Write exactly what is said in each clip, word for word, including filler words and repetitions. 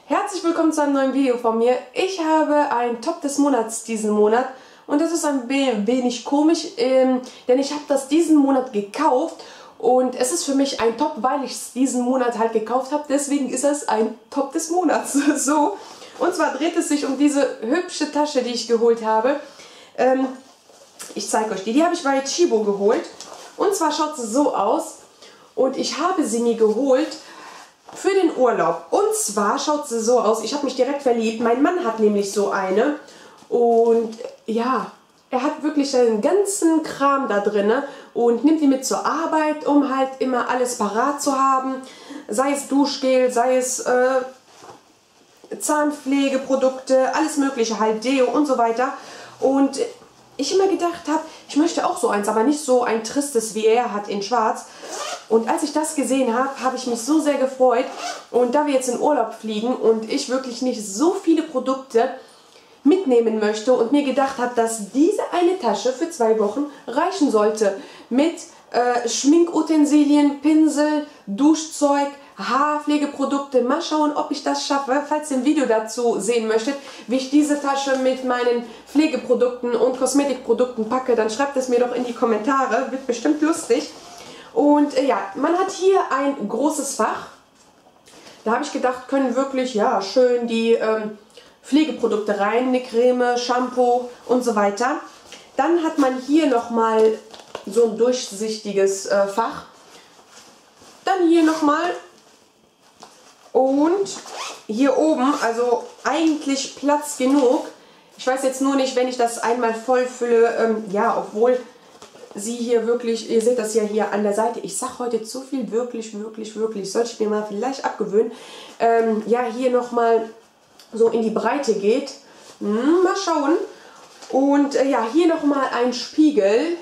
Herzlich willkommen zu einem neuen Video von mir. Ich habe ein Top des Monats diesen Monat und das ist ein wenig komisch, ähm, denn ich habe das diesen Monat gekauft und es ist für mich ein Top, weil ich es diesen Monat halt gekauft habe. Deswegen ist es ein Top des Monats. So. Und zwar dreht es sich um diese hübsche Tasche, die ich geholt habe. Ähm, ich zeige euch die. Die habe ich bei Chibo geholt. Und zwar schaut sie so aus. Und ich habe sie mir geholt für den Urlaub. Und zwar schaut sie so aus. Ich habe mich direkt verliebt. Mein Mann hat nämlich so eine. Und ja, er hat wirklich einen ganzen Kram da drin und nimmt die mit zur Arbeit, um halt immer alles parat zu haben. Sei es Duschgel, sei es äh, Zahnpflegeprodukte, alles mögliche, halt Deo und so weiter. Und ich immer gedacht habe, ich möchte auch so eins, aber nicht so ein tristes, wie er hat in schwarz. Und als ich das gesehen habe, habe ich mich so sehr gefreut. Und da wir jetzt in Urlaub fliegen und ich wirklich nicht so viele Produkte mitnehmen möchte und mir gedacht habe, dass diese eine Tasche für zwei Wochen reichen sollte. Mit äh, Schminkutensilien, Pinsel, Duschzeug, Haarpflegeprodukte. Mal schauen, ob ich das schaffe. Falls ihr ein Video dazu sehen möchtet, wie ich diese Tasche mit meinen Pflegeprodukten und Kosmetikprodukten packe, dann schreibt es mir doch in die Kommentare. Wird bestimmt lustig. Und äh, ja, man hat hier ein großes Fach. Da habe ich gedacht, können wirklich ja schön die ähm, Pflegeprodukte rein, eine Creme, Shampoo und so weiter. Dann hat man hier nochmal so ein durchsichtiges äh, Fach. Dann hier nochmal. Und hier oben, also eigentlich Platz genug. Ich weiß jetzt nur nicht, wenn ich das einmal voll fülle, ähm, ja, obwohl sie hier wirklich, ihr seht das ja hier an der Seite, ich sage heute zu viel, wirklich, wirklich, wirklich, sollte ich mir mal vielleicht abgewöhnen, ähm, ja, hier nochmal so in die Breite geht. Hm, mal schauen. Und äh, ja, hier nochmal ein Spiegel.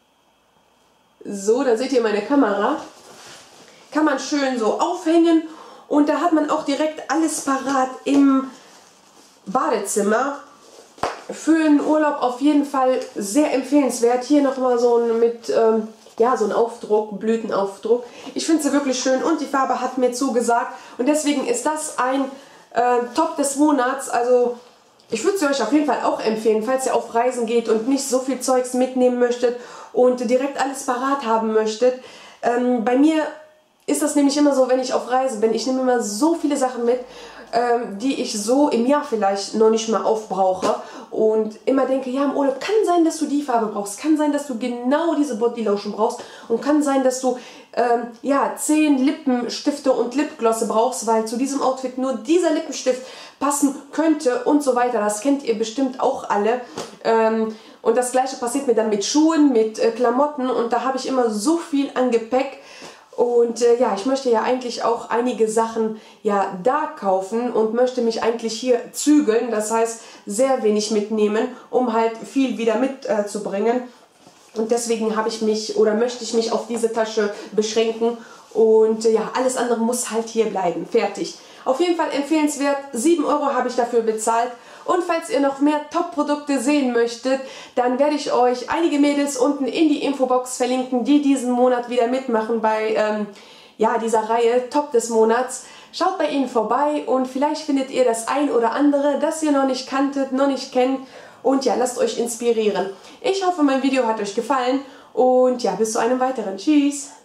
So, da seht ihr meine Kamera. Kann man schön so aufhängen. Und da hat man auch direkt alles parat im Badezimmer. Für einen Urlaub auf jeden Fall sehr empfehlenswert. Hier nochmal so ein mit, ähm, ja, so ein Aufdruck, Blütenaufdruck. Ich finde sie wirklich schön und die Farbe hat mir zugesagt. Und deswegen ist das ein äh, Top des Monats. Also ich würde sie euch auf jeden Fall auch empfehlen, falls ihr auf Reisen geht und nicht so viel Zeugs mitnehmen möchtet und direkt alles parat haben möchtet. Ähm, bei mir ist das nämlich immer so, wenn ich auf Reisen bin, ich nehme immer so viele Sachen mit, ähm, die ich so im Jahr vielleicht noch nicht mal aufbrauche und immer denke, ja, im Urlaub kann sein, dass du die Farbe brauchst, kann sein, dass du genau diese Bodylotion brauchst und kann sein, dass du ähm, ja, zehn Lippenstifte und Lipglosse brauchst, weil zu diesem Outfit nur dieser Lippenstift passen könnte und so weiter. Das kennt ihr bestimmt auch alle. Ähm, und das gleiche passiert mir dann mit Schuhen, mit äh, Klamotten und da habe ich immer so viel an Gepäck. Und äh, ja, ich möchte ja eigentlich auch einige Sachen ja da kaufen und möchte mich eigentlich hier zügeln, das heißt sehr wenig mitnehmen, um halt viel wieder mitzubringen. Äh, und deswegen habe ich mich oder möchte ich mich auf diese Tasche beschränken und äh, ja, alles andere muss halt hier bleiben. Fertig. Auf jeden Fall empfehlenswert, sieben Euro habe ich dafür bezahlt. Und falls ihr noch mehr Top-Produkte sehen möchtet, dann werde ich euch einige Mädels unten in die Infobox verlinken, die diesen Monat wieder mitmachen bei ähm, ja, dieser Reihe Top des Monats. Schaut bei ihnen vorbei und vielleicht findet ihr das ein oder andere, das ihr noch nicht kanntet, noch nicht kennt. Und ja, lasst euch inspirieren. Ich hoffe, mein Video hat euch gefallen und ja, bis zu einem weiteren. Tschüss!